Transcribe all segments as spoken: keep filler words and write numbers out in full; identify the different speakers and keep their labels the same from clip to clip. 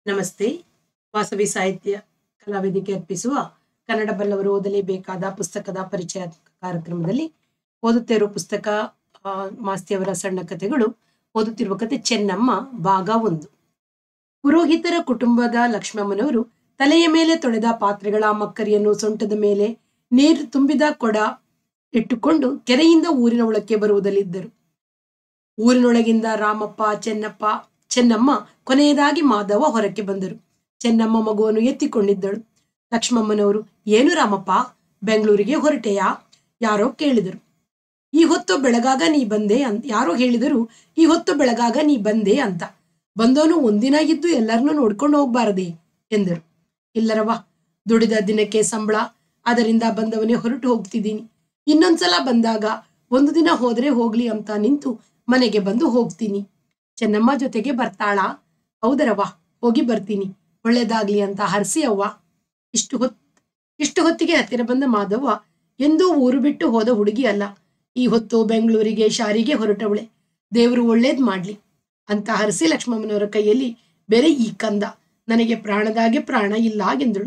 Speaker 1: ನಮಸ್ತೆ. ವಾಸವಿ ಸಾಹಿತ್ಯ ಕಲಾವೇದಿಕೆ ಅರ್ಪಿಸುವ ಕನ್ನಡ ಬಲ್ಲವರು ಓದಲೇಬೇಕಾದ ಪುಸ್ತಕದ ಪರಿಚಯ ಕಾರ್ಯಕ್ರಮದಲ್ಲಿ ಓದುತ್ತಿರುವ ಪುಸ್ತಕ ಆ, ಮಾಸ್ತಿಯವರ ಸಣ್ಣ ಕಥೆಗಳು. ಓದುತ್ತಿರುವ ಕತೆ ಚೆನ್ನಮ್ಮ ಭಾಗ ಒಂದು. ಪುರೋಹಿತರ ಕುಟುಂಬದ ಲಕ್ಷ್ಮಮ್ಮನವರು ತಲೆಯ ಮೇಲೆ ತೊಳೆದ ಪಾತ್ರೆಗಳ ಮಕ್ಕರಿಯನ್ನು ಸೊಂಟದ ಮೇಲೆ ನೀರು ತುಂಬಿದ ಕೊಡ ಇಟ್ಟುಕೊಂಡು ಕೆರೆಯಿಂದ ಊರಿನ ಒಳಕ್ಕೆ ಬರುವುದಲ್ಲಿದ್ದರು. ಊರಿನೊಳಗಿಂದ ರಾಮಪ್ಪ, ಚೆನ್ನಪ್ಪ, ಚೆನ್ನಮ್ಮ, ಕೊನೆಯದಾಗಿ ಮಾಧವ ಹೊರಕ್ಕೆ ಬಂದರು. ಚೆನ್ನಮ್ಮ ಮಗುವನ್ನು ಎತ್ತಿಕೊಂಡಿದ್ದಳು. ಲಕ್ಷ್ಮಮ್ಮನವರು, ಏನು ರಾಮಪ್ಪ, ಬೆಂಗಳೂರಿಗೆ ಹೊರಟೆಯಾ? ಯಾರೋ ಕೇಳಿದರು. ಈ ಹೊತ್ತು ಬೆಳಗಾಗ ನೀ ಬಂದೆ ಅಂತ ಯಾರೋ ಹೇಳಿದರು ಈ ಹೊತ್ತು ಬೆಳಗಾಗ ನೀ ಬಂದೆ ಅಂತ. ಬಂದವನು ಒಂದಿನ ಇದ್ದು ಎಲ್ಲರನ್ನೂ ನೋಡ್ಕೊಂಡು ಹೋಗ್ಬಾರದೆ ಎಂದರು. ಇಲ್ಲರವ್ವ, ದುಡಿದ ದಿನಕ್ಕೆ ಸಂಬಳ, ಅದರಿಂದ ಬಂದವನೇ ಹೊರಟು ಹೋಗ್ತಿದ್ದೀನಿ. ಇನ್ನೊಂದ್ಸಲ ಬಂದಾಗ ಒಂದು ದಿನ ಹೋದ್ರೆ ಹೋಗ್ಲಿ ಅಂತ ನಿಂತು ಮನೆಗೆ ಬಂದು ಹೋಗ್ತೀನಿ. ಚೆನ್ನಮ್ಮ ಜೊತೆಗೆ ಬರ್ತಾಳಾ? ಹೌದರವ್ವ, ಹೋಗಿ ಬರ್ತೀನಿ, ಒಳ್ಳೇದಾಗ್ಲಿ ಅಂತ ಹರಸಿ ಅವ್ವ. ಇಷ್ಟು ಹೊತ್ ಇಷ್ಟು ಹೊತ್ತಿಗೆ ಹತ್ತಿರ ಬಂದ ಮಾಧವ್ವ ಎಂದೂ ಊರು ಬಿಟ್ಟು ಹೋದ ಹುಡುಗಿ ಅಲ್ಲ. ಈ ಹೊತ್ತು ಬೆಂಗಳೂರಿಗೆ ಶಾರಿಗೆ ಹೊರಟವಳೆ. ದೇವರು ಒಳ್ಳೇದ್ ಮಾಡ್ಲಿ ಅಂತ ಹರಸಿ ಲಕ್ಷ್ಮಮ್ಮನವರ ಕೈಯಲ್ಲಿ ಬೇರೆ ಈ ಕಂದ, ನನಗೆ ಪ್ರಾಣದಾಗೆ ಪ್ರಾಣ ಇಲ್ಲ ಎಂದಳು.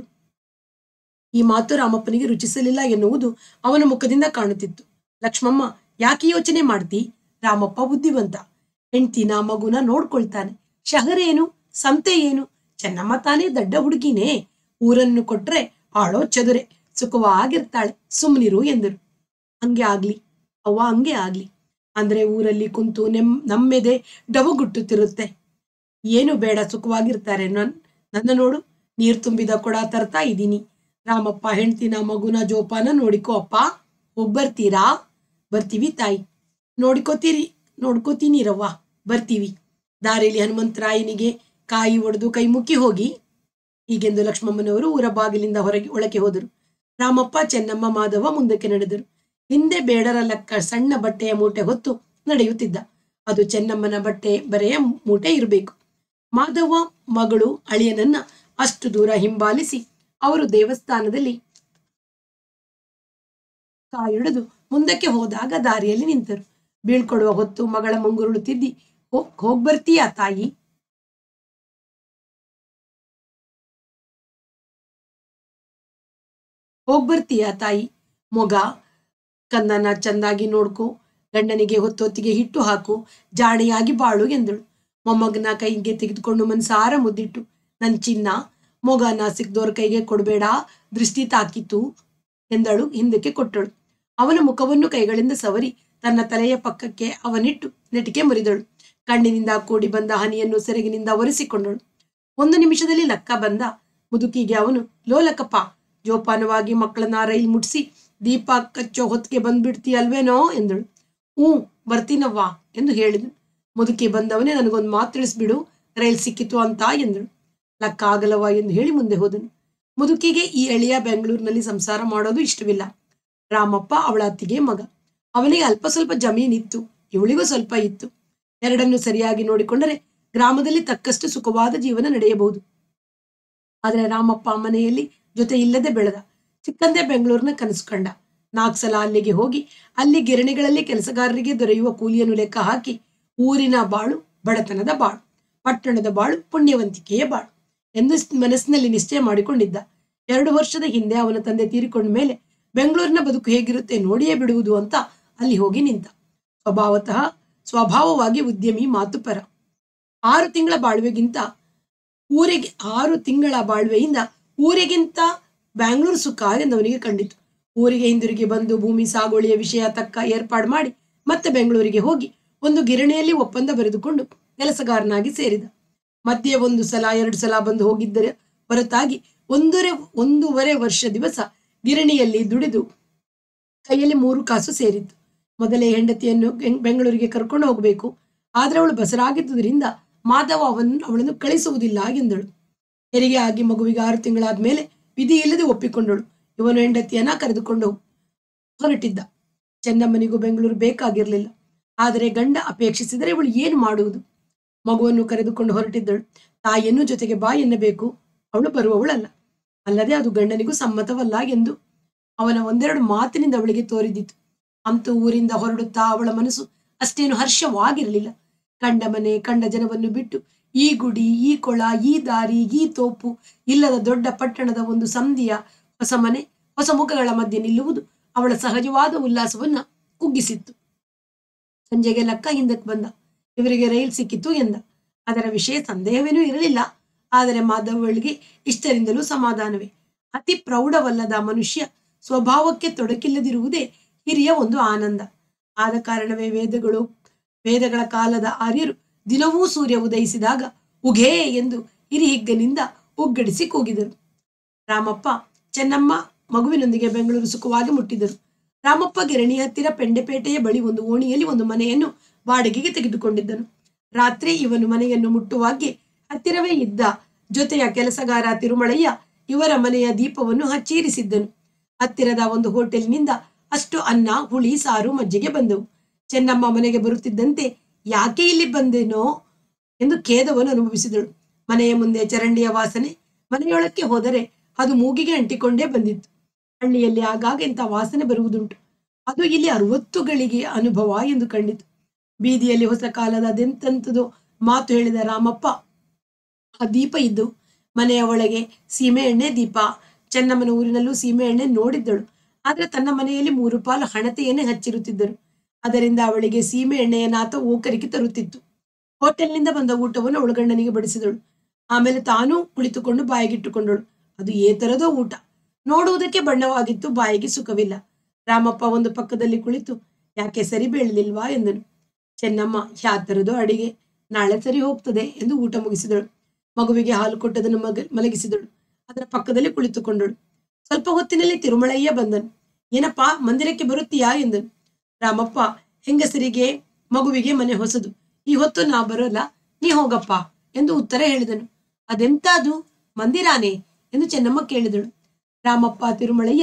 Speaker 1: ಈ ಮಾತು ರಾಮಪ್ಪನಿಗೆ ರುಚಿಸಲಿಲ್ಲ ಎನ್ನುವುದು ಅವನ ಮುಖದಿಂದ ಕಾಣುತ್ತಿತ್ತು. ಲಕ್ಷ್ಮಮ್ಮ, ಯಾಕೆ ಯೋಚನೆ ಮಾಡ್ತಿ? ರಾಮಪ್ಪ ಬುದ್ಧಿವಂತ. ಹೆಂಡ್ತಿನ ಮಗುನ ನೋಡ್ಕೊಳ್ತಾನೆ. ಶಹರ ಏನು, ಸಂತೆ ಏನು? ಚೆನ್ನಮ್ಮ ತಾನೇ ದಡ್ಡ ಹುಡುಗಿನೇ. ಊರನ್ನು ಕೊಟ್ರೆ ಆಳೋ ಚದುರೆ, ಸುಖವಾಗಿರ್ತಾಳೆ, ಸುಮ್ಮನಿರು ಎಂದರು. ಹಂಗೆ ಆಗ್ಲಿ ಅವ್ವ, ಹಂಗೆ ಆಗ್ಲಿ. ಅಂದ್ರೆ ಊರಲ್ಲಿ ಕುಂತು ನೆಮ್ ನಮ್ಮೆದೆ ಡಬಗುಟ್ಟುತ್ತಿರುತ್ತೆ. ಏನು ಬೇಡ, ಸುಖವಾಗಿರ್ತಾರೆ. ನನ್ ನನ್ನ ನೋಡು, ನೀರು ತುಂಬಿದ ಕೊಡ ತರ್ತಾ ಇದ್ದೀನಿ. ರಾಮಪ್ಪ ಹೆಂಡ್ತಿನ ಮಗುನ ಜೋಪಾನ ನೋಡಿಕೋ ಅಪ್ಪ. ಹೋಗ್ಬರ್ತೀರಾ? ಬರ್ತೀವಿ ತಾಯಿ. ನೋಡ್ಕೋತೀರಿ ನೋಡ್ಕೋತೀನಿ ರವ್ವ, ಬರ್ತೀವಿ. ದಾರಿಲಿ ಹನುಮಂತರಾಯನಿಗೆ ಕಾಯಿ ಒಡೆದು ಕೈ ಮುಕ್ಕಿ ಹೋಗಿ ಹೀಗೆಂದು ಲಕ್ಷ್ಮಮ್ಮನವರು ಊರ ಬಾಗಿಲಿಂದ ಹೊರಗೆ ಒಳಗೆ ಹೋದರು. ರಾಮಪ್ಪ, ಚೆನ್ನಮ್ಮ, ಮಾಧವ ಮುಂದಕ್ಕೆ ನಡೆದರು. ಹಿಂದೆ ಬೇಡರ ಲೆಕ್ಕ ಸಣ್ಣ ಬಟ್ಟೆಯ ಮೂಟೆ ಹೊತ್ತು ನಡೆಯುತ್ತಿದ್ದ. ಅದು ಚೆನ್ನಮ್ಮನ ಬಟ್ಟೆ ಬರೆಯ ಮೂಟೆ ಇರಬೇಕು. ಮಾಧವ ಮಗಳು ಅಳಿಯನನ್ನ ಅಷ್ಟು ದೂರ ಹಿಂಬಾಲಿಸಿ ಅವರು ದೇವಸ್ಥಾನದಲ್ಲಿ ಕಾಯಿಡಿದು ಮುಂದಕ್ಕೆ ಹೋದಾಗ ದಾರಿಯಲ್ಲಿ ನಿಂತರು. ಬೀಳ್ಕೊಡುವ ಹೊತ್ತು ಮಗಳ ಮುಂಗುರುಳು ತಿದ್ದಿ, ಹೋಗ್ ಹೋಗ್ಬರ್ತೀಯಾ ತಾಯಿ? ಹೋಗ್ಬರ್ತೀಯಾ ತಾಯಿ? ಮೊಗ ಕಂದನ ಚಂದಾಗಿ ನೋಡ್ಕೊ, ಗಂಡನಿಗೆ ಹೊತ್ತೊತ್ತಿಗೆ ಹಿಟ್ಟು ಹಾಕು, ಜಾಣೆಯಾಗಿ ಬಾಳು ಎಂದಳು. ಮೊಮ್ಮಗನ ಕೈಗೆ ತೆಗೆದುಕೊಂಡು ಮನ್ಸಾರ ಮುದ್ದಿಟ್ಟು, ನನ್ ಚಿನ್ನ, ಮೊಗನ ಸಿಕ್ದೋರ್ ಕೈಗೆ ಕೊಡಬೇಡ, ದೃಷ್ಟಿ ತಾಕಿತು ಎಂದಳು. ಹಿಂದಕ್ಕೆ ಕೊಟ್ಟಳು. ಅವನ ಮುಖವನ್ನು ಕೈಗಳಿಂದ ಸವರಿ ತನ್ನ ತಲೆಯ ಪಕ್ಕಕ್ಕೆ ಅವನಿಟ್ಟು ನೆಟಿಕೆ ಮುರಿದಳು. ಕಣ್ಣಿನಿಂದ ಕೂಡಿ ಬಂದ ಹನಿಯನ್ನು ಸೆರಗಿನಿಂದ ಒರೆಸಿಕೊಂಡಳು. ಒಂದು ನಿಮಿಷದಲ್ಲಿ ಲಕ್ಕ ಬಂದ ಮುದುಕಿಗೆ ಅವನು, ಲೋ ಲಕ್ಕಪ್ಪ, ಜೋಪಾನವಾಗಿ ಮಕ್ಕಳನ್ನ ರೈಲ್ ಮುಟ್ಸಿ ದೀಪ ಕಚ್ಚೋ ಹೊತ್ತಿಗೆ ಬಂದ್ಬಿಡ್ತೀಯಲ್ವೇನೋ ಎಂದಳು. ಹ್ಞೂ ಬರ್ತೀನವ್ವ ಎಂದು ಹೇಳಿದನು. ಮುದುಕಿ ಬಂದವನೇ, ನನಗೊಂದು ಮಾತು ತಿಳಿಸ್ಬಿಡು, ರೈಲ್ ಸಿಕ್ಕಿತು ಅಂತ ಎಂದಳು. ಲಕ್ಕ ಆಗಲವ ಎಂದು ಹೇಳಿ ಮುಂದೆ ಹೋದನು. ಮುದುಕಿಗೆ ಈ ಎಳೆಯ ಬೆಂಗಳೂರಿನಲ್ಲಿ ಸಂಸಾರ ಮಾಡೋದು ಇಷ್ಟವಿಲ್ಲ. ರಾಮಪ್ಪ ಅವಳ ಅತ್ತಿಗೆ ಮಗ. ಅವನಿಗೆ ಅಲ್ಪ ಸ್ವಲ್ಪ ಜಮೀನಿತ್ತು, ಇವಳಿಗೂ ಸ್ವಲ್ಪ ಇತ್ತು. ಎರಡನ್ನು ಸರಿಯಾಗಿ ನೋಡಿಕೊಂಡರೆ ಗ್ರಾಮದಲ್ಲಿ ತಕ್ಕಷ್ಟು ಸುಖವಾದ ಜೀವನ ನಡೆಯಬಹುದು. ಆದರೆ ರಾಮಪ್ಪ ಮನೆಯಲ್ಲಿ ಜೊತೆ ಇಲ್ಲದೆ ಬೆಳೆದ. ಚಿಕ್ಕಂದೇ ಬೆಂಗಳೂರಿನ ಕನಸು ಕಂಡ. ನಾಲ್ಕು ಸಲ ಅಲ್ಲಿಗೆ ಹೋಗಿ ಅಲ್ಲಿ ಗಿರಣಿಗಳಲ್ಲಿ ಕೆಲಸಗಾರರಿಗೆ ದೊರೆಯುವ ಕೂಲಿಯನ್ನು ಲೆಕ್ಕ ಹಾಕಿ ಊರಿನ ಬಾಳು ಬಡತನದ ಬಾಳು, ಪಟ್ಟಣದ ಬಾಳು ಪುಣ್ಯವಂತಿಕೆಯ ಬಾಳು ಎಂದು ಮನಸ್ಸಿನಲ್ಲಿ ನಿಶ್ಚಯ ಮಾಡಿಕೊಂಡಿದ್ದ. ಎರಡು ವರ್ಷದ ಹಿಂದೆ ಅವನ ತಂದೆ ತೀರಿಕೊಂಡ ಮೇಲೆ ಬೆಂಗಳೂರಿನ ಬದುಕು ಹೇಗಿರುತ್ತೆ ನೋಡಿಯೇ ಬಿಡುವುದು ಅಂತ ಅಲ್ಲಿ ಹೋಗಿ ನಿಂತ. ಸ್ವಭಾವತಃ ಸ್ವಭಾವವಾಗಿ ಉದ್ಯಮಿ, ಮಾತುಪರ. ಆರು ತಿಂಗಳ ಬಾಳ್ವೆಗಿಂತ ಊರಿಗೆ ಆರು ತಿಂಗಳ ಬಾಳ್ವೆಯಿಂದ ಊರಿಗಿಂತ ಬ್ಯಾಂಗ್ಳೂರು ಸುಖ ಎಂದವನಿಗೆ ಕಂಡಿತು. ಊರಿಗೆ ಹಿಂದಿರುಗಿ ಬಂದು ಭೂಮಿ ಸಾಗುವಳಿಯ ವಿಷಯ ತಕ್ಕ ಏರ್ಪಾಡು ಮಾಡಿ ಮತ್ತೆ ಬೆಂಗಳೂರಿಗೆ ಹೋಗಿ ಒಂದು ಗಿರಣಿಯಲ್ಲಿ ಒಪ್ಪಂದ ಬರೆದುಕೊಂಡು ಕೆಲಸಗಾರನಾಗಿ ಸೇರಿದ. ಮಧ್ಯೆ ಒಂದು ಸಲ ಎರಡು ಸಲ ಬಂದು ಹೋಗಿದ್ದರೆ ಹೊರತಾಗಿ ಒಂದೂವರೆ ಒಂದೂವರೆ ವರ್ಷ ದಿವಸ ಗಿರಣಿಯಲ್ಲಿ ದುಡಿದು ಕೈಯಲ್ಲಿ ಮೂರು ಕಾಸು ಸೇರಿತ್ತು. ಮೊದಲೇ ಹೆಂಡತಿಯನ್ನು ಬೆಂಗಳೂರಿಗೆ ಕರ್ಕೊಂಡು ಹೋಗಬೇಕು, ಆದ್ರೆ ಅವಳು ಬಸರಾಗಿದ್ದುದರಿಂದ ಮಾಧವ ಅವನು ಅವಳನ್ನು ಕಳಿಸುವುದಿಲ್ಲ ಎಂದಳು. ಹೆರಿಗೆ ಆಗಿ ಮಗುವಿಗೆ ಆರು ತಿಂಗಳಾದ್ಮೇಲೆ ವಿಧಿ ಇಲ್ಲದೆ ಒಪ್ಪಿಕೊಂಡಳು. ಇವನು ಹೆಂಡತಿಯನ್ನ ಕರೆದುಕೊಂಡು ಹೊರಟಿದ್ದ. ಚೆನ್ನಮ್ಮನಿಗೂ ಬೆಂಗಳೂರು ಬೇಕಾಗಿರ್ಲಿಲ್ಲ. ಆದರೆ ಗಂಡ ಅಪೇಕ್ಷಿಸಿದರೆ ಇವಳು ಏನು ಮಾಡುವುದು? ಮಗುವನ್ನು ಕರೆದುಕೊಂಡು ಹೊರಟಿದ್ದಳು. ತಾಯಿಯನ್ನು ಜೊತೆಗೆ ಬಾ ಎನ್ನಬೇಕು, ಅವಳು ಬರುವವಳಲ್ಲ. ಅಲ್ಲದೆ ಅದು ಗಂಡನಿಗೂ ಸಮ್ಮತವಲ್ಲ ಎಂದು ಅವನ ಒಂದೆರಡು ಮಾತಿನಿಂದ ಅವಳಿಗೆ ತೋರಿದಿತ್ತು. ಅಂತೂ ಊರಿಂದ ಹೊರಡುತ್ತಾ ಅವಳ ಮನಸ್ಸು ಅಷ್ಟೇನು ಹರ್ಷವಾಗಿರಲಿಲ್ಲ. ಕಂಡ ಮನೆ ಕಂಡ ಜನವನ್ನು ಬಿಟ್ಟು ಈ ಗುಡಿ, ಈ ಕೊಳ, ಈ ದಾರಿ, ಈ ತೋಪು ಇಲ್ಲದ ದೊಡ್ಡ ಪಟ್ಟಣದ ಒಂದು ಸಂಧಿಯ ಹೊಸ ಮನೆ, ಹೊಸ ಮುಖಗಳ ಮಧ್ಯೆ ನಿಲ್ಲುವುದು ಅವಳ ಸಹಜವಾದ ಉಲ್ಲಾಸವನ್ನ ಕುಗ್ಗಿಸಿತ್ತು. ಸಂಜೆಗೆ ಲಕ್ಕ ಹಿಂದಕ್ಕೆ ಬಂದ. ಇವರಿಗೆ ರೈಲ್ ಸಿಕ್ಕಿತು ಎಂದ. ಅದರ ವಿಷಯ ಸಂದೇಹವೇನೂ ಇರಲಿಲ್ಲ. ಆದರೆ ಮಾಧವಳಿಗೆ ಇಷ್ಟರಿಂದಲೂ ಸಮಾಧಾನವೇ. ಅತಿ ಪ್ರೌಢವಲ್ಲದ ಮನುಷ್ಯ ಸ್ವಭಾವಕ್ಕೆ ತೊಡಕಿಲ್ಲದಿರುವುದೇ ಹಿರಿಯ ಒಂದು ಆನಂದ. ಆದ ಕಾರಣವೇ ವೇದಗಳು ವೇದಗಳ ಕಾಲದ ಆರ್ಯರು ದಿನವೂ ಸೂರ್ಯ ಉದಯಿಸಿದಾಗ ಉಘೇ ಎಂದು ಹಿರಿಹಿಗ್ಗನಿಂದ ಉಗ್ಗಡಿಸಿ ಕೂಗಿದರು. ರಾಮಪ್ಪ ಚೆನ್ನಮ್ಮ ಮಗುವಿನೊಂದಿಗೆ ಬೆಂಗಳೂರು ಸುಖವಾಗಿ ಮುಟ್ಟಿದರು. ರಾಮಪ್ಪ ಗಿರಣಿ ಹತ್ತಿರ ಪೆಂಡೆಪೇಟೆಯ ಬಳಿ ಒಂದು ಓಣಿಯಲ್ಲಿ ಒಂದು ಮನೆಯನ್ನು ಬಾಡಿಗೆಗೆ ತೆಗೆದುಕೊಂಡಿದ್ದನು. ರಾತ್ರಿ ಇವನು ಮನೆಯನ್ನು ಮುಟ್ಟುವಾಗೆ ಹತ್ತಿರವೇ ಇದ್ದ ಜೊತೆಯ ಕೆಲಸಗಾರ ತಿರುಮಳಯ್ಯ ಇವರ ಮನೆಯ ದೀಪವನ್ನು ಹಚ್ಚೀರಿಸಿದ್ದನು. ಹತ್ತಿರದ ಒಂದು ಹೋಟೆಲ್ನಿಂದ ಅಷ್ಟು ಅನ್ನ, ಹುಳಿ, ಸಾರು, ಮಜ್ಜಿಗೆ ಬಂದವು. ಚೆನ್ನಮ್ಮ ಮನೆಗೆ ಬರುತ್ತಿದ್ದಂತೆ ಯಾಕೆ ಇಲ್ಲಿ ಬಂದೇನೋ ಎಂದು ಖೇದವನ್ನು ಅನುಭವಿಸಿದಳು. ಮನೆಯ ಮುಂದೆ ಚರಂಡಿಯ ವಾಸನೆ. ಮನೆಯೊಳಕ್ಕೆ ಹೋದರೆ ಅದು ಮೂಗಿಗೆ ಅಂಟಿಕೊಂಡೇ ಬಂದಿತ್ತು. ಹಳ್ಳಿಯಲ್ಲಿ ಆಗಾಗ ಇಂಥ ವಾಸನೆ ಬರುವುದುಂಟು. ಅದು ಇಲ್ಲಿ ಅರವತ್ತುಗಳಿಗೆ ಅನುಭವ ಎಂದು ಕಂಡಿತು. ಬೀದಿಯಲ್ಲಿ ಹೊಸ ಕಾಲದ ಅದೆಂತಂಥದೋ ಮಾತು ಹೇಳಿದ ರಾಮಪ್ಪ ಆ ದೀಪ ಇದ್ದು ಮನೆಯ ಒಳಗೆ ಸೀಮೆ ಎಣ್ಣೆ ದೀಪ. ಚೆನ್ನಮ್ಮನ ಊರಿನಲ್ಲೂ ಸೀಮೆ ಎಣ್ಣೆ ನೋಡಿದ್ದಳು. ಆದ್ರೆ ತನ್ನ ಮನೆಯಲ್ಲಿ ಮೂರು ಪಾಲು ಹಣತೆಯನ್ನೇ ಹಚ್ಚಿರುತ್ತಿದ್ದರು. ಅದರಿಂದ ಅವಳಿಗೆ ಸೀಮೆ ಎಣ್ಣೆಯ ನಾತ ಓಕರಿಕೆ ತರುತ್ತಿತ್ತು. ಹೋಟೆಲ್ನಿಂದ ಬಂದ ಊಟವನ್ನು ಒಳಗಣ್ಣನಿಗೆ ಬಡಿಸಿದಳು. ಆಮೇಲೆ ತಾನೂ ಕುಳಿತುಕೊಂಡು ಬಾಯಿಗಿಟ್ಟುಕೊಂಡಳು. ಅದು ಏತರದೋ ಊಟ. ನೋಡುವುದಕ್ಕೆ ಬಣ್ಣವಾಗಿತ್ತು, ಬಾಯಿಗೆ ಸುಖವಿಲ್ಲ. ರಾಮಪ್ಪ ಒಂದು ಪಕ್ಕದಲ್ಲಿ ಕುಳಿತು ಯಾಕೆ ಸರಿ ಬೀಳಲಿಲ್ವಾ ಎಂದನು. ಚೆನ್ನಮ್ಮ ಯಾತರದೋ ಅಡಿಗೆ, ನಾಳೆ ಸರಿ ಹೋಗ್ತದೆ ಎಂದು ಊಟ ಮುಗಿಸಿದಳು. ಮಗುವಿಗೆ ಹಾಲು ಕೊಟ್ಟದನ್ನು ಮಗ ಮಲಗಿಸಿದಳು. ಅದರ ಪಕ್ಕದಲ್ಲಿ ಕುಳಿತುಕೊಂಡಳು. ಸ್ವಲ್ಪ ಹೊತ್ತಿನಲ್ಲಿ ತಿರುಮಳಯ್ಯ ಬಂದನು. ಏನಪ್ಪಾ, ಮಂದಿರಕ್ಕೆ ಬರುತ್ತೀಯಾ ಎಂದನು. ರಾಮಪ್ಪ ಹೆಂಗಸರಿಗೆ ಮಗುವಿಗೆ ಮನೆ ಹೊಸದು, ಈ ಹೊತ್ತು ನಾ ಬರೋಲ್ಲ, ನೀ ಹೋಗಪ್ಪ ಎಂದು ಉತ್ತರ ಹೇಳಿದನು. ಅದೆಂತಾದು ಮಂದಿರಾನೇ ಎಂದು ಚೆನ್ನಮ್ಮ ಕೇಳಿದಳು. ರಾಮಪ್ಪ ತಿರುಮಳಯ್ಯ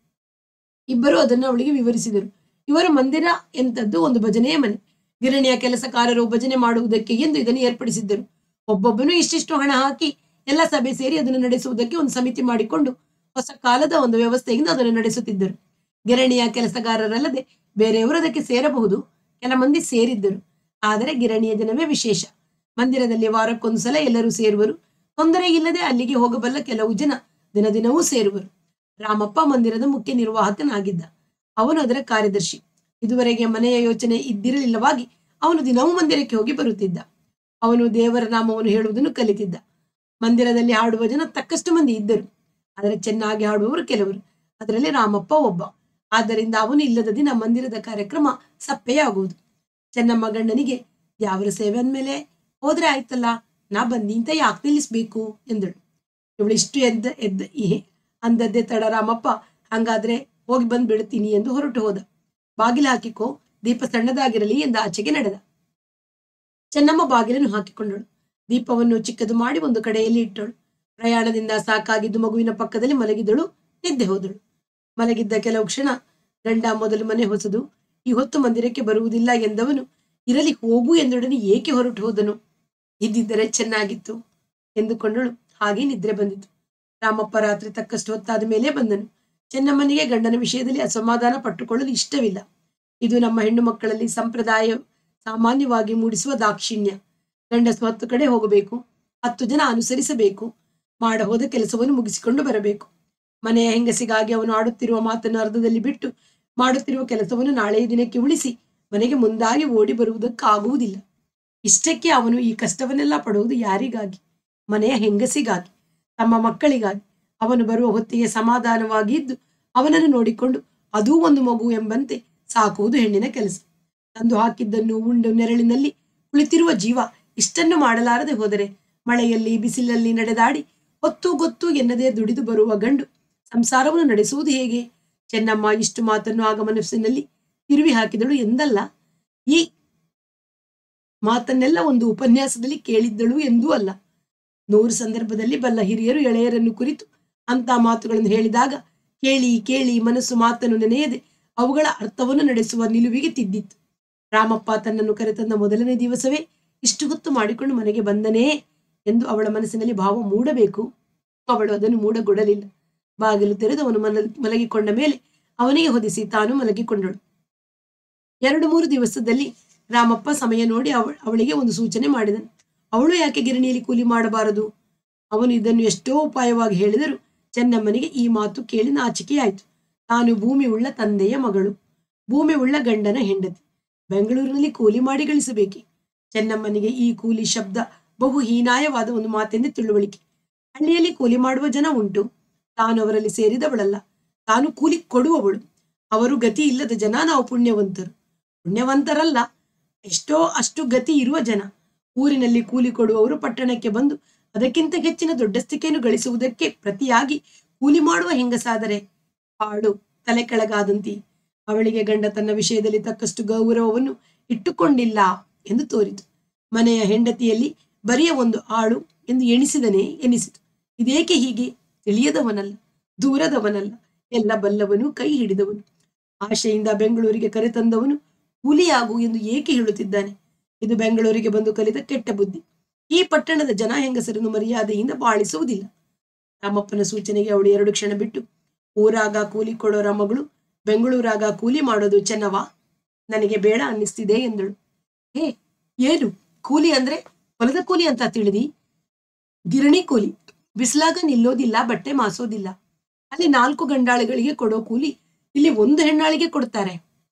Speaker 1: ಇಬ್ಬರು ಅದನ್ನು ಅವಳಿಗೆ ವಿವರಿಸಿದರು. ಇವರ ಮಂದಿರ ಎಂತದ್ದು ಒಂದು ಭಜನೆಯ ಮನೆ. ಗಿರಣಿಯ ಕೆಲಸಕಾರರು ಭಜನೆ ಮಾಡುವುದಕ್ಕೆ ಎಂದು ಇದನ್ನು ಏರ್ಪಡಿಸಿದ್ದರು. ಒಬ್ಬೊಬ್ಬನು ಇಷ್ಟಿಷ್ಟು ಹಣ ಹಾಕಿ ಎಲ್ಲ ಸಭೆ ಸೇರಿ ಅದನ್ನು ನಡೆಸುವುದಕ್ಕೆ ಒಂದು ಸಮಿತಿ ಮಾಡಿಕೊಂಡು ಹೊಸ ಕಾಲದ ಒಂದು ವ್ಯವಸ್ಥೆಯಿಂದ ಅದನ್ನು ನಡೆಸುತ್ತಿದ್ದರು. ಗಿರಣಿಯ ಕೆಲಸಗಾರರಲ್ಲದೆ ಬೇರೆಯವರು ಅದಕ್ಕೆ ಸೇರಬಹುದು. ಕೆಲ ಮಂದಿ ಸೇರಿದ್ದರು. ಆದರೆ ಗಿರಣಿಯ ಜನವೇ ವಿಶೇಷ. ಮಂದಿರದಲ್ಲಿ ವಾರಕ್ಕೊಂದು ಸಲ ಎಲ್ಲರೂ ಸೇರುವರು. ತೊಂದರೆ ಇಲ್ಲದೆ ಅಲ್ಲಿಗೆ ಹೋಗಬಲ್ಲ ಕೆಲವು ಜನ ದಿನ ದಿನವೂ ಸೇರುವರು. ರಾಮಪ್ಪ ಮಂದಿರದ ಮುಖ್ಯ ನಿರ್ವಾಹಕನಾಗಿದ್ದ. ಅವನು ಅದರ ಕಾರ್ಯದರ್ಶಿ. ಇದುವರೆಗೆ ಮನೆಯ ಯೋಚನೆ ಇದ್ದಿರಲಿಲ್ಲವಾಗಿ ಅವನು ದಿನವೂ ಮಂದಿರಕ್ಕೆ ಹೋಗಿ ಬರುತ್ತಿದ್ದ. ಅವನು ದೇವರ ನಾಮವನ್ನು ಹೇಳುವುದನ್ನು ಕಲಿತಿದ್ದ. ಮಂದಿರದಲ್ಲಿ ಹಾಡುವ ಜನ ತಕ್ಕಷ್ಟು ಮಂದಿ ಇದ್ದರು. ಆದರೆ ಚೆನ್ನಾಗಿ ಹಾಡುವವರು ಕೆಲವರು. ಅದರಲ್ಲಿ ರಾಮಪ್ಪ ಒಬ್ಬ. ಆದ್ದರಿಂದ ಅವನು ಇಲ್ಲದ ದಿನ ಮಂದಿರದ ಕಾರ್ಯಕ್ರಮ ಸಪ್ಪೆಯಾಗುವುದು. ಚೆನ್ನಮ್ಮ ಗಂಡನಿಗೆ ಯಾವರ ಸೇವೆ ಅಂದ್ಮೇಲೆ ಹೋದ್ರೆ ಆಯ್ತಲ್ಲ, ನಾ ಬಂದಿಂತ ಯಾಕೆ ನಿಲ್ಲಿಸ್ಬೇಕು ಎಂದಳು. ಇವಳು ಇಷ್ಟು ಎದ್ದ ಎದ್ದ ಈ ಅಂದದ್ದೇ ತಡ ರಾಮಪ್ಪ ಹಂಗಾದ್ರೆ ಹೋಗಿ ಬಂದ್ ಬಿಡ್ತೀನಿ ಎಂದು ಹೊರಟು ಹೋದ. ಬಾಗಿಲು ಹಾಕಿಕೋ, ದೀಪ ಸಣ್ಣದಾಗಿರಲಿ ಎಂದು ಆಚೆಗೆ ನಡೆದ. ಚೆನ್ನಮ್ಮ ಬಾಗಿಲನ್ನು ಹಾಕಿಕೊಂಡಳು. ದೀಪವನ್ನು ಚಿಕ್ಕದು ಮಾಡಿ ಒಂದು ಕಡೆಯಲ್ಲಿ ಇಟ್ಟಳು. ಪ್ರಯಾಣದಿಂದ ಸಾಕಾಗಿದ್ದು ಮಗುವಿನ ಪಕ್ಕದಲ್ಲಿ ಮಲಗಿದಳು. ನಿದ್ದೆ ಹೋದಳು. ಮಲಗಿದ್ದ ಕೆಲವು ಕ್ಷಣ ಗಂಡ ಮೊದಲು ಮನೆ ಹೊಸದು, ಈ ಹೊತ್ತು ಮಂದಿರಕ್ಕೆ ಬರುವುದಿಲ್ಲ ಎಂದವನು ಇರಲಿ ಹೋಗು ಎಂದೊಡನೆ ಏಕೆ ಹೊರಟು ಹೋದನು? ಇದ್ದಿದ್ದರೆ ಚೆನ್ನಾಗಿತ್ತು ಎಂದುಕೊಂಡಳು. ಹಾಗೆ ನಿದ್ರೆ ಬಂದಿತು. ರಾಮಪ್ಪ ರಾತ್ರಿ ತಕ್ಕಷ್ಟು ಹೊತ್ತಾದ ಮೇಲೆ ಬಂದನು. ಚೆನ್ನಮ್ಮನಿಗೆ ಗಂಡನ ವಿಷಯದಲ್ಲಿ ಅಸಮಾಧಾನ ಪಟ್ಟುಕೊಳ್ಳಲು ಇಷ್ಟವಿಲ್ಲ. ಇದು ನಮ್ಮ ಹೆಣ್ಣು ಮಕ್ಕಳಲ್ಲಿ ಸಂಪ್ರದಾಯ ಸಾಮಾನ್ಯವಾಗಿ ಮೂಡಿಸುವ ದಾಕ್ಷಿಣ್ಯ. ಗಂಡಸು ಹತ್ತು ಕಡೆ ಹೋಗಬೇಕು, ಹತ್ತು ಜನ ಅನುಸರಿಸಬೇಕು, ಮಾಡ ಹೋದ ಕೆಲಸವನ್ನು ಮುಗಿಸಿಕೊಂಡು ಬರಬೇಕು. ಮನೆಯ ಹೆಂಗಸಿಗಾಗಿ ಅವನು ಆಡುತ್ತಿರುವ ಮಾತನ್ನು ಅರ್ಧದಲ್ಲಿ ಬಿಟ್ಟು ಮಾಡುತ್ತಿರುವ ಕೆಲಸವನ್ನು ನಾಳೆಯ ದಿನಕ್ಕೆ ಉಳಿಸಿ ಮನೆಗೆ ಮುಂದಾಗಿ ಓಡಿ ಬರುವುದಕ್ಕಾಗುವುದಿಲ್ಲ. ಇಷ್ಟಕ್ಕೆ ಅವನು ಈ ಕಷ್ಟವನ್ನೆಲ್ಲ ಪಡುವುದು ಯಾರಿಗಾಗಿ? ಮನೆಯ ಹೆಂಗಸಿಗಾಗಿ, ತಮ್ಮ ಮಕ್ಕಳಿಗಾಗಿ. ಅವನು ಬರುವ ಹೊತ್ತಿಗೆ ಸಮಾಧಾನವಾಗಿ ಇದ್ದು ಅವನನ್ನು ನೋಡಿಕೊಂಡು ಅದೂ ಒಂದು ಮಗು ಎಂಬಂತೆ ಸಾಕುವುದು ಹೆಣ್ಣಿನ ಕೆಲಸ. ತಂದು ಹಾಕಿದ್ದನ್ನು ಉಂಡು ನೆರಳಿನಲ್ಲಿ ಕುಳಿತಿರುವ ಜೀವ ಇಷ್ಟನ್ನು ಮಾಡಲಾರದೆ ಹೋದರೆ ಮಳೆಯಲ್ಲಿ ಬಿಸಿಲಲ್ಲಿ ನಡೆದಾಡಿ ಹೊತ್ತು ಗೊತ್ತು ಎನ್ನದೇ ದುಡಿದು ಬರುವ ಗಂಡು ಸಂಸಾರವನ್ನು ನಡೆಸುವುದು ಹೇಗೆ? ಚೆನ್ನಮ್ಮ ಇಷ್ಟು ಮಾತನ್ನು ಆಗ ಮನಸ್ಸಿನಲ್ಲಿ ತಿರುವಿ ಹಾಕಿದಳು ಎಂದಲ್ಲ, ಈ ಮಾತನ್ನೆಲ್ಲ ಒಂದು ಉಪನ್ಯಾಸದಲ್ಲಿ ಕೇಳಿದ್ದಳು ಎಂದೂ ಅಲ್ಲ. ನೂರು ಸಂದರ್ಭದಲ್ಲಿ ಬಲ್ಲ ಹಿರಿಯರು ಎಳೆಯರನ್ನು ಕುರಿತು ಅಂತ ಮಾತುಗಳನ್ನು ಹೇಳಿದಾಗ ಕೇಳಿ ಕೇಳಿ ಮನಸ್ಸು ಮಾತನ್ನು ನೆನೆಯದೆ ಅವುಗಳ ಅರ್ಥವನ್ನು ನಡೆಸುವ ನಿಲುವಿಗೆ ತಿದ್ದಿತ್ತು. ರಾಮಪ್ಪ ತನ್ನನ್ನು ಕರೆತಂದ ಮೊದಲನೇ ದಿವಸವೇ ಇಷ್ಟು ಹೊತ್ತು ಮಾಡಿಕೊಂಡು ಮನೆಗೆ ಬಂದನೇ ಎಂದು ಅವಳ ಮನಸ್ಸಿನಲ್ಲಿ ಭಾವ ಮೂಡಬೇಕು. ಅವಳು ಅದನ್ನು ಮೂಡಗೊಡಲಿಲ್ಲ. ಬಾಗಿಲು ತೆರೆದು ಅವನು ಮಲ ಮಲಗಿಕೊಂಡ ಮೇಲೆ ಅವನಿಗೆ ಹೊದಿಸಿ ತಾನು ಮಲಗಿಕೊಂಡಳು. ಎರಡು ಮೂರು ದಿವಸದಲ್ಲಿ ರಾಮಪ್ಪ ಸಮಯ ನೋಡಿ ಅವಳ ಅವಳಿಗೆ ಒಂದು ಸೂಚನೆ ಮಾಡಿದನು. ಅವಳು ಯಾಕೆ ಗಿರಣಿಯಲ್ಲಿ ಕೂಲಿ ಮಾಡಬಾರದು? ಅವನು ಇದನ್ನು ಎಷ್ಟೋ ಉಪಾಯವಾಗಿ ಹೇಳಿದರು ಚೆನ್ನಮ್ಮನಿಗೆ ಈ ಮಾತು ಕೇಳಿ ನಾಚಿಕೆಯಾಯಿತು. ತಾನು ಭೂಮಿ ಉಳ್ಳ ತಂದೆಯ ಮಗಳು, ಭೂಮಿ ಉಳ್ಳ ಗಂಡನ ಹೆಂಡತಿ, ಬೆಂಗಳೂರಿನಲ್ಲಿ ಕೂಲಿ ಮಾಡಿ ಗಳಿಸಬೇಕೆ? ಚೆನ್ನಮ್ಮನಿಗೆ ಈ ಕೂಲಿ ಶಬ್ದ ಬಹು ಹೀನಾಯವಾದ ಒಂದು ಮಾತೆಂದು ತಿಳುವಳಿಕೆ. ಹಳ್ಳಿಯಲ್ಲಿ ಕೂಲಿ ಮಾಡುವ ಜನ ಉಂಟು, ತಾನು ಅವರಲ್ಲಿ ಸೇರಿದವಳಲ್ಲ, ತಾನು ಕೂಲಿ ಕೊಡುವವಳು. ಅವರು ಗತಿ ಇಲ್ಲದ ಜನ, ನಾವು ಪುಣ್ಯವಂತರು. ಪುಣ್ಯವಂತರಲ್ಲ, ಎಷ್ಟೋ ಅಷ್ಟು ಗತಿ ಇರುವ ಜನ. ಊರಿನಲ್ಲಿ ಕೂಲಿ ಕೊಡುವವರು ಪಟ್ಟಣಕ್ಕೆ ಬಂದು ಅದಕ್ಕಿಂತ ಹೆಚ್ಚಿನ ದೊಡ್ಡಸ್ತಿಕೆಯನ್ನು ಗಳಿಸುವುದಕ್ಕೆ ಪ್ರತಿಯಾಗಿ ಕೂಲಿ ಮಾಡುವ ಹೆಂಗಸಾದರೆ ಹಾಡು ತಲೆ ಕೆಳಗಾದಂತಿ. ಅವಳಿಗೆ ಗಂಡ ತನ್ನ ವಿಷಯದಲ್ಲಿ ತಕ್ಕಷ್ಟು ಗೌರವವನ್ನು ಇಟ್ಟುಕೊಂಡಿಲ್ಲ ಎಂದು ತೋರಿತು. ಮನೆಯ ಹೆಂಡತಿಯಲ್ಲಿ ಬರಿಯ ಒಂದು ಆಳು ಎಂದು ಎಣಿಸಿದನೇ ಎನಿಸಿತು. ಇದೇಕೆ ಹೀಗೆ? ತಿಳಿಯದವನಲ್ಲ, ದೂರದವನಲ್ಲ, ಎಲ್ಲ ಬಲ್ಲವನು, ಕೈ ಹಿಡಿದವನು. ಆಶೆಯಿಂದ ಬೆಂಗಳೂರಿಗೆ ಕರೆತಂದವನು ಕೂಲಿಯಾಗು ಎಂದು ಏಕೆ ಹೇಳುತ್ತಿದ್ದಾನೆ? ಇದು ಬೆಂಗಳೂರಿಗೆ ಬಂದು ಕಲಿತ ಕೆಟ್ಟ ಬುದ್ಧಿ. ಈ ಪಟ್ಟಣದ ಜನ ಹೆಂಗಸರನ್ನು ಮರ್ಯಾದೆಯಿಂದ ಬಾಳಿಸುವುದಿಲ್ಲ. ರಾಮಪ್ಪನ ಸೂಚನೆಗೆ ಅವಳು ಎರಡು ಕ್ಷಣ ಬಿಟ್ಟು, ಊರಾಗ ಕೂಲಿ ಕೊಡೋರ ಮಗಳು ಬೆಂಗಳೂರಾಗ ಕೂಲಿ ಮಾಡೋದು ಚೆನ್ನವಾ? ನನಗೆ ಬೇಡ ಅನ್ನಿಸ್ತಿದೆ ಎಂದಳು. ಹೇ, ಏನು ಕೂಲಿ ಅಂದ್ರೆ ಹೊಲದ ಕೂಲಿ ಅಂತ ತಿಳಿದಿ? ಗಿರಣಿ ಕೂಲಿ, ಬಿಸಿಲಾಗ ನಿಲ್ಲೋದಿಲ್ಲ, ಬಟ್ಟೆ ಮಾಸೋದಿಲ್ಲ. ಅಲ್ಲಿ ನಾಲ್ಕು ಗಂಡಾಳಿಗಳಿಗೆ ಕೊಡೋ ಕೂಲಿ ಇಲ್ಲಿ ಒಂದು ಹೆಣ್ಣಾಳಿಗೆ ಕೊಡ್ತಾರೆ.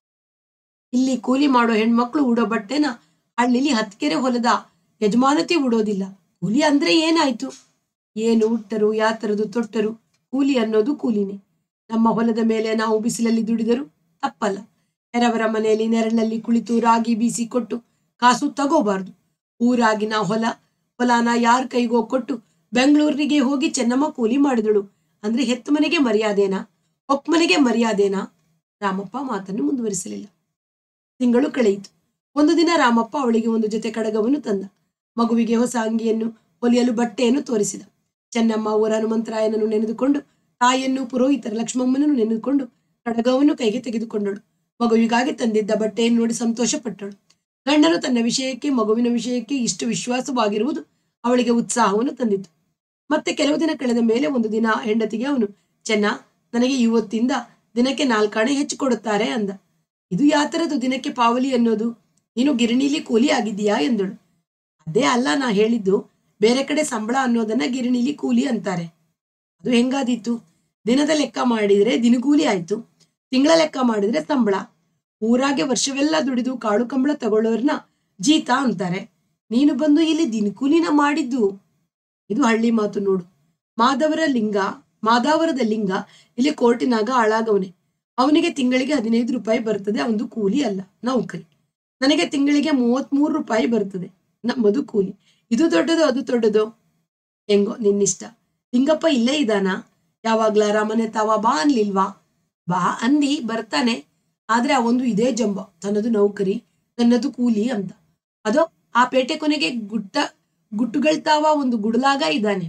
Speaker 1: ಇಲ್ಲಿ ಕೂಲಿ ಮಾಡೋ ಹೆಣ್ಮಕ್ಳು ಉಡೋ ಬಟ್ಟೆನ ಹಳ್ಳಿಲಿ ಹತ್ಕೆರೆ ಹೊಲದ ಯಜಮಾನತಿ ಉಡೋದಿಲ್ಲ. ಕೂಲಿ ಅಂದ್ರೆ ಏನಾಯ್ತು? ಏನು ಉಟ್ಟರು, ಯಾತರದು ತೊಟ್ಟರು, ಕೂಲಿ ಅನ್ನೋದು ಕೂಲಿನೇ. ನಮ್ಮ ಹೊಲದ ಮೇಲೆ ನಾವು ಬಿಸಿಲಲ್ಲಿ ದುಡಿದರು ತಪ್ಪಲ್ಲ. ಎರವರ ಮನೆಯಲ್ಲಿ ನೆರಳಲ್ಲಿ ಕುಳಿತು ರಾಗಿ ಬೀಸಿ ಕೊಟ್ಟು ಕಾಸು ತಗೋಬಾರ್ದು. ಊರಾಗಿನ ಹೊಲ ಹೊಲಾನ ಯಾರ ಕೈಗೋ ಕೊಟ್ಟು ಬೆಂಗಳೂರಿಗೆ ಹೋಗಿ ಚೆನ್ನಮ್ಮ ಕೂಲಿ ಮಾಡಿದಳು ಅಂದ್ರೆ ಹೆತ್ತ ಮನೆಗೆ ಮರ್ಯಾದೆನಾ? ಹೊಕ್ಮನೆಗೆ ಮರ್ಯಾದೆನಾ? ರಾಮಪ್ಪ ಮಾತನ್ನು ಮುಂದುವರಿಸಲಿಲ್ಲ. ತಿಂಗಳು ಕಳೆಯಿತು. ಒಂದು ದಿನ ರಾಮಪ್ಪ ಅವಳಿಗೆ ಒಂದು ಜೊತೆ ಕಡಗವನ್ನು ತಂದ. ಮಗುವಿಗೆ ಹೊಸ ಅಂಗಿಯನ್ನು ಹೊಲಿಯಲು ಬಟ್ಟೆಯನ್ನು ತೋರಿಸಿದ. ಚೆನ್ನಮ್ಮ ಊರ ಹನುಮಂತರಾಯನನ್ನು ನೆನೆದುಕೊಂಡು, ತಾಯಿಯನ್ನು ಪುರೋಹಿತರ ಲಕ್ಷ್ಮಮ್ಮನನ್ನು ನೆನೆದುಕೊಂಡು ಕಡಗವನ್ನು ಕೈಗೆ ತೆಗೆದುಕೊಂಡಳು. ಮಗುವಿಗಾಗಿ ತಂದಿದ್ದ ಬಟ್ಟೆಯನ್ನು ನೋಡಿ ಸಂತೋಷ ಪಟ್ಟಳು. ಗಂಡನು ತನ್ನ ವಿಷಯಕ್ಕೆ, ಮಗುವಿನ ವಿಷಯಕ್ಕೆ ಇಷ್ಟು ವಿಶ್ವಾಸವಾಗಿರುವುದು ಅವಳಿಗೆ ಉತ್ಸಾಹವನ್ನು ತಂದಿತು. ಮತ್ತೆ ಕೆಲವು ದಿನ ಕಳೆದ ಮೇಲೆ ಒಂದು ದಿನ ಹೆಂಡತಿಗೆ ಅವನು, ಚೆನ್ನ, ನನಗೆ ಇವತ್ತಿಂದ ದಿನಕ್ಕೆ ನಾಲ್ಕಾಣೆ ಹೆಚ್ಚು ಕೊಡುತ್ತಾರೆ ಅಂದ. ಇದು ಯಾತರದು ದಿನಕ್ಕೆ ಪಾವಲಿ ಅನ್ನೋದು? ನೀನು ಗಿರಣಿಲಿ ಕೂಲಿ ಆಗಿದ್ದೀಯಾ ಎಂದಳು. ಅದೇ ಅಲ್ಲ ನಾ ಹೇಳಿದ್ದು, ಬೇರೆ ಕಡೆ ಸಂಬಳ ಅನ್ನೋದನ್ನ ಗಿರಣಿಲಿ ಕೂಲಿ ಅಂತಾರೆ. ಅದು ಹೆಂಗಾದೀತು? ದಿನದ ಲೆಕ್ಕ ಮಾಡಿದ್ರೆ ದಿನಗೂಲಿ ಆಯ್ತು, ತಿಂಗಳ ಲೆಕ್ಕ ಮಾಡಿದ್ರೆ ಸಂಬಳ. ಊರಾಗೆ ವರ್ಷವೆಲ್ಲ ದುಡಿದು ಕಾಳು ಕಂಬಳ ತಗೊಳ್ಳೋರ್ನ ಜೀತ ಅಂತಾರೆ. ನೀನು ಬಂದು ಇಲ್ಲಿ ದಿನಕೂಲಿನ ಮಾಡಿದ್ದು. ಇದು ಹಳ್ಳಿ ಮಾತು ನೋಡು. ಮಾಧವರ ಲಿಂಗ ಮಾದಾವರದ ಲಿಂಗ ಇಲ್ಲಿ ಕೋರ್ಟಿನಾಗ ಹಾಳಾಗವನೆ. ಅವನಿಗೆ ತಿಂಗಳಿಗೆ ಹದಿನೈದು ರೂಪಾಯಿ ಬರ್ತದೆ, ಅವನದು ಕೂಲಿ ಅಲ್ಲ, ನೌಕರಿ. ನನಗೆ ತಿಂಗಳಿಗೆ ಮೂವತ್ತ್ ಮೂರು ರೂಪಾಯಿ ಬರ್ತದೆ, ನಮ್ಮದು ಕೂಲಿ. ಇದು ದೊಡ್ಡದು ಅದು ದೊಡ್ಡದು? ಹೆಂಗೋ ನಿನ್ನಿಷ್ಟ. ಲಿಂಗಪ್ಪ ಇಲ್ಲೇ ಇದ್ದಾನ? ಯಾವಾಗ್ಲಾರ ಮನೆ ತಾವ ಬಾ ಅನ್ಲಿಲ್ವಾ? ಬಾ ಅಂದಿ, ಬರ್ತಾನೆ. ಆದ್ರೆ ಅವೊಂದು ಇದೇ ಜಂಬ, ತನ್ನದು ನೌಕರಿ, ನನ್ನದು ಕೂಲಿ ಅಂತ. ಅದೋ ಆ ಪೇಟೆ ಕೊನೆಗೆ ಗುಟ್ಟ ಗುಟ್ಟುಗಳ್ತಾವ ಒಂದು ಗುಡಲಾಗ ಇದ್ದಾನೆ.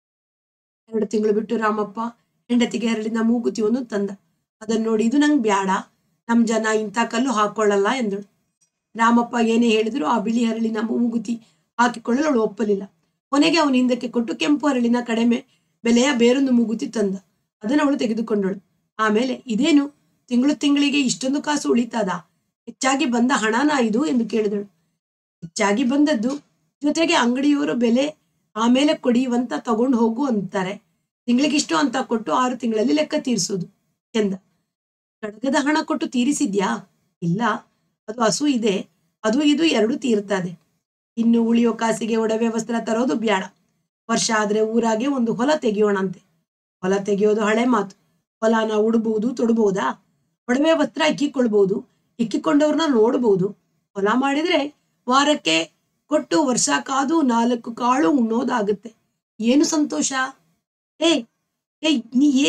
Speaker 1: ಎರಡು ತಿಂಗಳು ಬಿಟ್ಟು ರಾಮಪ್ಪ ಹೆಂಡತಿಗೆ ಹರಳಿನ ಮೂಗುತಿಯನ್ನು ತಂದ. ಅದನ್ನ ನೋಡಿ, ಇದು ನಂಗೆ ಬ್ಯಾಡ, ನಮ್ ಜನ ಇಂಥ ಕಲ್ಲು ಹಾಕೊಳ್ಳಲ್ಲ ಎಂದಳು. ರಾಮಪ್ಪ ಏನೇ ಹೇಳಿದ್ರು ಆ ಬಿಳಿ ಹರಳಿನ ಮೂಗುತಿ ಹಾಕಿಕೊಳ್ಳಲು ಅವಳು ಒಪ್ಪಲಿಲ್ಲ. ಕೊನೆಗೆ ಅವನ ಹಿಂದಕ್ಕೆ ಕೊಟ್ಟು ಕೆಂಪು ಹರಳಿನ ಕಡಿಮೆ ಬೆಲೆಯ ಬೇರೊಂದು ಮೂಗುತಿ ತಂದ. ಅದನ್ನು ಅವಳು ತೆಗೆದುಕೊಂಡಳು. ಆಮೇಲೆ, ಇದೇನು ತಿಂಗಳು ತಿಂಗಳಿಗೆ ಇಷ್ಟೊಂದು ಕಾಸು ಉಳಿತದ? ಹೆಚ್ಚಾಗಿ ಬಂದ ಹಣನ ಇದು ಎಂದು ಕೇಳಿದಳು. ಹೆಚ್ಚಾಗಿ ಬಂದದ್ದು, ಜೊತೆಗೆ ಅಂಗಡಿಯವರು ಬೆಲೆ ಆಮೇಲೆ ಕೊಡಿಯುವಂತ ತಗೊಂಡು ಹೋಗು ಅಂತಾರೆ. ತಿಂಗಳಿಗಿಷ್ಟು ಅಂತ ಕೊಟ್ಟು ಆರು ತಿಂಗಳಲ್ಲಿ ಲೆಕ್ಕ ತೀರಿಸೋದು ಎಂದ. ಕಡಗದ ಹಣ ಕೊಟ್ಟು ತೀರಿಸಿದ್ಯಾ? ಇಲ್ಲ, ಅದು ಹಸು ಇದೆ, ಅದು ಇದು ಎರಡು ತೀರ್ತದೆ. ಇನ್ನು ಉಳಿಯೋ ಕಾಸಿಗೆ ಒಡವೆ ವಸ್ತ್ರ ತರೋದು ಬ್ಯಾಡ. ವರ್ಷ ಆದ್ರೆ ಊರಾಗೆ ಒಂದು ಹೊಲ ತೆಗಿಯೋಣಂತೆ. ಹೊಲ ತೆಗೆಯೋದು ಹಳೆ ಮಾತು. ಹೊಲನ ಉಡ್ಬಹುದು, ತೊಡ್ಬಹುದಾ? ಒಡವೆ ವಸ್ತ್ರ ಇಕ್ಕಿಕೊಳ್ಬಹುದು, ಇಕ್ಕಿಕೊಂಡವ್ರನ್ನ ನೋಡ್ಬಹುದು. ಹೊಲ ಮಾಡಿದ್ರೆ ವಾರಕ್ಕೆ ಕೊಟ್ಟು ವರ್ಷ ಕಾದು ನಾಲ್ಕು ಕಾಳು ಉಣ್ಣೋದಾಗುತ್ತೆ. ಏನು ಸಂತೋಷ? ಏ ಏ ನೀ ಏ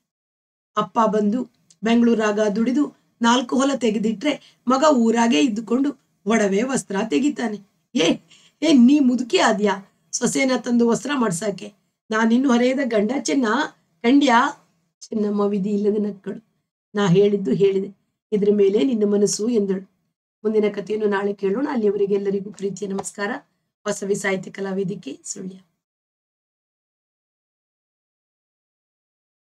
Speaker 1: ಅಪ್ಪ ಬಂದು ಬೆಂಗಳೂರಾಗ ದುಡಿದು ನಾಲ್ಕು ಹೊಲ ತೆಗೆದಿಟ್ರೆ ಮಗ ಊರಾಗೆ ಇದ್ದುಕೊಂಡು ಒಡವೆ ವಸ್ತ್ರ ತೆಗಿತಾನೆ. ಏ ಏ ನೀ ಮುದುಕಿ ಆದ್ಯಾ ಸೊಸೆನ ತಂದು ವಸ್ತ್ರ ಮಾಡ್ಸಾಕೆ? ನಾನಿನ್ನು ಹೊರೆಯದ ಗಂಡ ಚೆನ್ನ ಕಂಡ್ಯಾ? ಚೆನ್ನಮ್ಮ ವಿಧಿ ಇಲ್ಲದ ನಕ್ಕಳು. ನಾ ಹೇಳಿದ್ದು ಹೇಳಿದೆ, ಇದ್ರ ಮೇಲೆ ನಿನ್ನ ಮನಸ್ಸು ಎಂದಳು. ಮುಂದಿನ ಕಥೆಯನ್ನು ನಾಳೆ ಕೇಳೋಣ. ಅಲ್ಲಿಯವರೆಗೆ ಎಲ್ಲರಿಗೂ ಪ್ರೀತಿಯ ನಮಸ್ಕಾರ. ವಾಸವಿ ಸಾಹಿತ್ಯ ಕಲಾವೇದಿಕೆ ಸುಳ್ಯ.